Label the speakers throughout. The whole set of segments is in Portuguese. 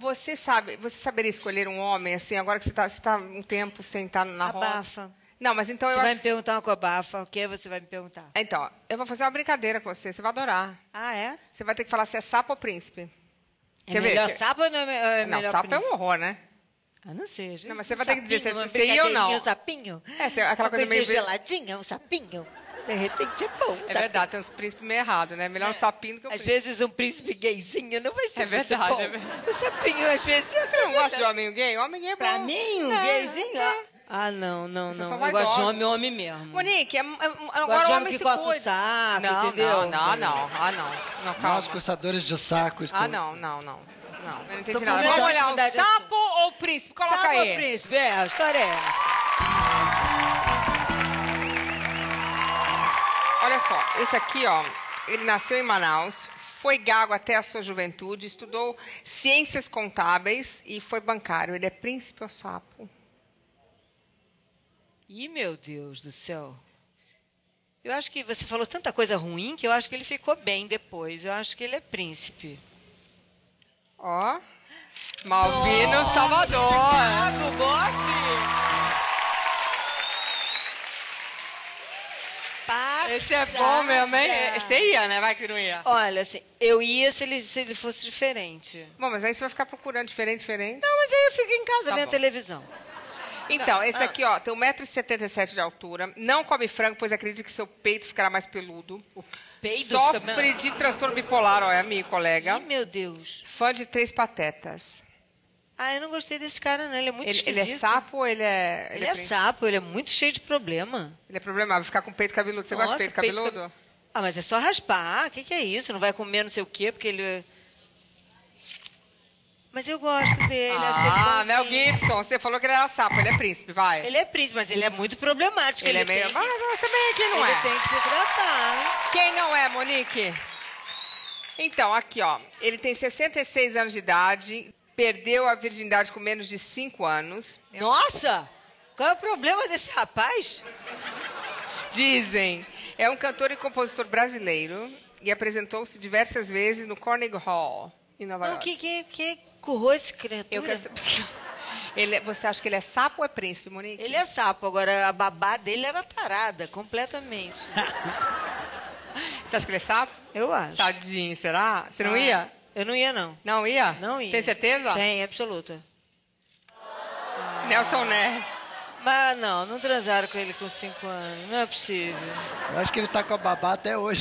Speaker 1: você saberia escolher um homem, assim, agora que você tá um tempo sem estar na roda?
Speaker 2: Abafa.
Speaker 1: Não, mas então
Speaker 2: Você
Speaker 1: eu
Speaker 2: vai
Speaker 1: acho...
Speaker 2: me perguntar uma coisa abafa. O que você vai me perguntar?
Speaker 1: Então, eu vou fazer uma brincadeira com você vai adorar.
Speaker 2: Ah, é?
Speaker 1: Você vai ter que falar se é sapo ou príncipe.
Speaker 2: É
Speaker 1: Quer ver?
Speaker 2: melhor sapo ou não é
Speaker 1: Não,
Speaker 2: melhor
Speaker 1: sapo é
Speaker 2: príncipe?
Speaker 1: um horror, né?
Speaker 2: Ah, não sei.
Speaker 1: Não, mas você vai ter que dizer se
Speaker 2: uma
Speaker 1: você ia ou não.
Speaker 2: brincadeirinha, um sapinho.
Speaker 1: Aquela
Speaker 2: uma
Speaker 1: coisa meio...
Speaker 2: geladinha, um sapinho. De repente é bom.
Speaker 1: É verdade, tem uns príncipes meio errados, né? Melhor um sapinho do que um
Speaker 2: Às
Speaker 1: príncipe.
Speaker 2: vezes um príncipe gayzinho não vai ser muito
Speaker 1: verdade,
Speaker 2: bom.
Speaker 1: é verdade.
Speaker 2: O sapinho, às vezes...
Speaker 1: Você não gosta de homem gay? Homem gay é bom.
Speaker 2: Pra mim, um gayzinho... Ah, não.
Speaker 1: Vocês são
Speaker 2: Eu gosto de
Speaker 1: vaidosos.
Speaker 2: homem mesmo.
Speaker 1: Monique,
Speaker 2: Gosto
Speaker 1: agora
Speaker 2: de
Speaker 1: o
Speaker 2: homem
Speaker 1: homem
Speaker 2: que
Speaker 1: se
Speaker 2: coça o
Speaker 1: cuida.
Speaker 2: sapo,
Speaker 1: Não,
Speaker 2: entendeu?
Speaker 1: não. Não, calma.
Speaker 3: Nós, coçadores de saco, estou...
Speaker 1: Não, eu não entendi
Speaker 2: Tô com
Speaker 1: nada.
Speaker 2: medo
Speaker 1: Vamos
Speaker 2: de
Speaker 1: olhar,
Speaker 2: mudar
Speaker 1: o
Speaker 2: de
Speaker 1: sapo ou o príncipe? Coloca
Speaker 2: Sapo
Speaker 1: aí.
Speaker 2: ou príncipe? A história é essa.
Speaker 1: Olha só, esse aqui, ó, ele nasceu em Manaus, foi gago até a sua juventude, estudou ciências contábeis e foi bancário. Ele é príncipe ou sapo?
Speaker 2: Ih, meu Deus do céu. Eu acho que você falou tanta coisa ruim que eu acho que ele ficou bem depois. Eu acho que ele é príncipe.
Speaker 1: Ó, Malvino Salvador.
Speaker 2: Obrigado, bofe.
Speaker 1: Esse é bom mesmo, hein? Você ia, né? Vai que não ia.
Speaker 2: Olha, assim, eu ia se ele fosse diferente.
Speaker 1: Bom, mas aí você vai ficar procurando diferente.
Speaker 2: Não, mas aí eu fico em casa
Speaker 1: Tá
Speaker 2: vendo
Speaker 1: bom.
Speaker 2: televisão.
Speaker 1: Então, esse aqui, ó, tem 1,77 m de altura, não come frango, pois acredita que seu peito ficará mais peludo.
Speaker 2: Peido
Speaker 1: Sofre de transtorno bipolar, ó, é amigo, colega.
Speaker 2: Ih, meu Deus.
Speaker 1: Fã de Três Patetas.
Speaker 2: Ah, eu não gostei desse cara, não. Ele é muito
Speaker 1: Ele
Speaker 2: esquisito.
Speaker 1: é sapo ou ele é...
Speaker 2: Ele é sapo, ele é muito cheio de problema.
Speaker 1: Ele é problemável, ficar com peito cabeludo. Você gosta de peito cabeludo?
Speaker 2: Ah, mas é só raspar. O que é isso? Não vai comer não sei o quê, porque ele... Mas eu gosto dele, achei
Speaker 1: Ah, Mel
Speaker 2: bonzinho.
Speaker 1: Gibson, você falou que ele era sapo, ele é príncipe, vai.
Speaker 2: Ele é príncipe, mas ele é muito problemático.
Speaker 1: Ele é meio...
Speaker 2: tem
Speaker 1: Mas também quem não
Speaker 2: ele
Speaker 1: é?
Speaker 2: tem que se tratar.
Speaker 1: Quem não é, Monique? Então, aqui, ó. Ele tem 66 anos de idade, perdeu a virgindade com menos de 5 anos.
Speaker 2: Nossa! Qual é o problema desse rapaz?
Speaker 1: Dizem. É um cantor e compositor brasileiro e apresentou-se diversas vezes no Carnegie Hall, em Nova
Speaker 2: Não,
Speaker 1: York.
Speaker 2: que currou esse criatura?
Speaker 1: Eu quero saber... Você acha que ele é sapo ou é príncipe, Monique?
Speaker 2: Ele é sapo, agora a babá dele era tarada, completamente.
Speaker 1: Você acha que ele é sapo?
Speaker 2: Eu acho.
Speaker 1: Tadinho, será? Você não ia?
Speaker 2: Eu não ia, não.
Speaker 1: Não ia?
Speaker 2: Não ia.
Speaker 1: Tem certeza?
Speaker 2: Tem, absoluta.
Speaker 1: Nelson Neves.
Speaker 2: Mas não transaram com ele com 5 anos. Não é possível.
Speaker 3: Eu acho que ele tá com a babá até hoje.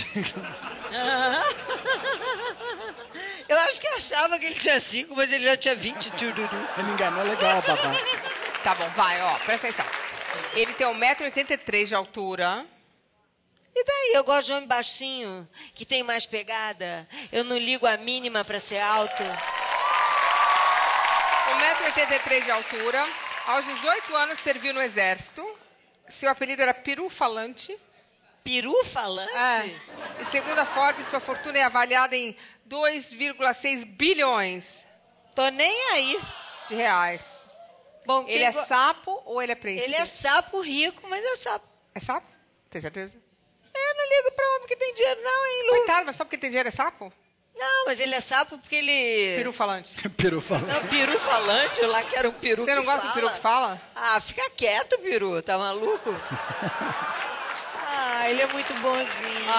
Speaker 2: Eu acho que achava que ele tinha 5, mas ele já tinha 20.
Speaker 3: Ele enganou legal a babá.
Speaker 1: Tá bom, vai, ó, presta atenção. Ele tem 1,83 m de altura.
Speaker 2: E daí? Eu gosto de homem baixinho, que tem mais pegada. Eu não ligo a mínima pra ser alto.
Speaker 1: 1,83 m de altura. Aos 18 anos serviu no exército. Seu apelido era Peru Falante.
Speaker 2: Peru falante?
Speaker 1: E segundo a Forbes, sua fortuna é avaliada em 2,6 bilhões
Speaker 2: Tô nem aí.
Speaker 1: de reais.
Speaker 2: Bom,
Speaker 1: Ele é sapo ou ele é príncipe?
Speaker 2: Ele é sapo rico, mas é sapo.
Speaker 1: É sapo? Tem certeza?
Speaker 2: Eu não ligo pra homem que tem dinheiro, não, hein, Lu?
Speaker 1: Coitado, mas só porque tem dinheiro é sapo?
Speaker 2: Não, mas ele é sapo porque ele...
Speaker 1: Peru Falante.
Speaker 3: Peru falando.
Speaker 2: Não, peru falante, eu lá quero um peru
Speaker 1: Você não
Speaker 2: que
Speaker 1: gosta
Speaker 2: fala.
Speaker 1: do peru que fala?
Speaker 2: Ah, fica quieto, peru, tá maluco? Ah, ele é muito bonzinho.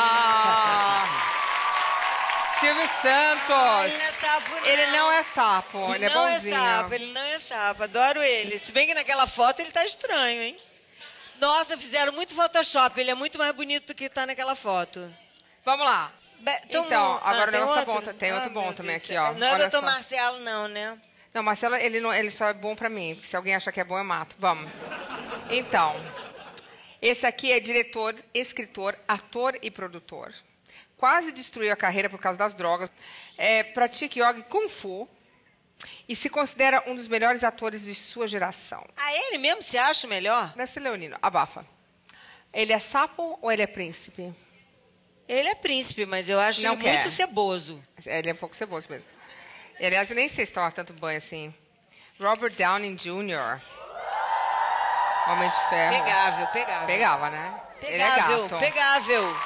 Speaker 1: Silvio Santos.
Speaker 2: Ele não é sapo, não.
Speaker 1: Ele não é sapo, ele é
Speaker 2: não
Speaker 1: bonzinho.
Speaker 2: é sapo, ele não é sapo, adoro ele. Se bem que naquela foto ele tá estranho, hein? Nossa, fizeram muito Photoshop, ele é muito mais bonito do que tá naquela foto.
Speaker 1: Vamos lá. Então, agora o
Speaker 2: tem
Speaker 1: negócio tá
Speaker 2: outro?
Speaker 1: bom, tem outro bom
Speaker 2: meu
Speaker 1: também
Speaker 2: Deus
Speaker 1: aqui,
Speaker 2: do céu.
Speaker 1: ó.
Speaker 2: Não é o
Speaker 1: Olha
Speaker 2: doutor
Speaker 1: só.
Speaker 2: Marcelo, não, né?
Speaker 1: Não, Marcelo, ele só é bom pra mim. Se alguém achar que é bom, eu mato. Vamos. Então, esse aqui é diretor, escritor, ator e produtor. Quase destruiu a carreira por causa das drogas. Pratica yoga e kung fu. E se considera um dos melhores atores de sua geração.
Speaker 2: Ah, ele mesmo se acha o melhor?
Speaker 1: Deve ser leonino. Abafa. Ele é sapo ou ele é príncipe?
Speaker 2: Ele é príncipe, mas eu acho
Speaker 1: Não
Speaker 2: ele
Speaker 1: quer.
Speaker 2: muito ceboso.
Speaker 1: Ele é um pouco ceboso mesmo. E, aliás, eu nem sei se toma tanto banho assim. Robert Downey Jr. Homem de Ferro.
Speaker 2: Pegável.
Speaker 1: Pegava, né? Ele é
Speaker 2: Pegável,
Speaker 1: gato.
Speaker 2: pegável.